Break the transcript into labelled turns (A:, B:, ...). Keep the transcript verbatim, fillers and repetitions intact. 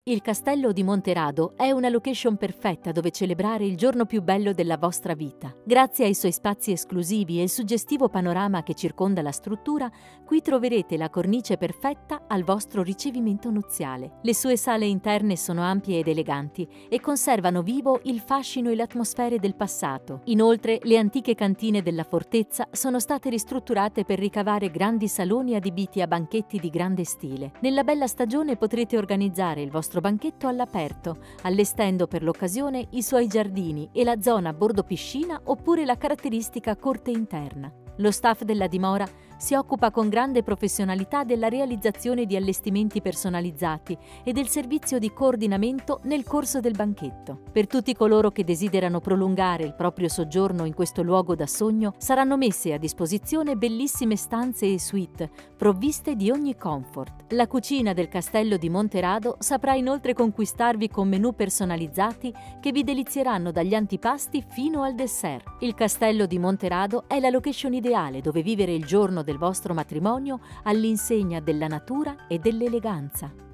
A: Il Castello di Monterado è una location perfetta dove celebrare il giorno più bello della vostra vita. Grazie ai suoi spazi esclusivi e il suggestivo panorama che circonda la struttura, qui troverete la cornice perfetta al vostro ricevimento nuziale. Le sue sale interne sono ampie ed eleganti e conservano vivo il fascino e le atmosfere del passato. Inoltre, le antiche cantine della fortezza sono state ristrutturate per ricavare grandi saloni adibiti a banchetti di grande stile. Nella bella stagione potrete organizzare il vostro banchetto all'aperto, allestendo per l'occasione i suoi giardini e la zona a bordo piscina oppure la caratteristica corte interna. Lo staff della dimora si occupa con grande professionalità della realizzazione di allestimenti personalizzati e del servizio di coordinamento nel corso del banchetto. Per tutti coloro che desiderano prolungare il proprio soggiorno in questo luogo da sogno, saranno messe a disposizione bellissime stanze e suite, provviste di ogni comfort. La cucina del Castello di Monterado saprà inoltre conquistarvi con menù personalizzati che vi delizieranno dagli antipasti fino al dessert. Il Castello di Monterado è la location ideale dove vivere il giorno del vostro matrimonio all'insegna della natura e dell'eleganza.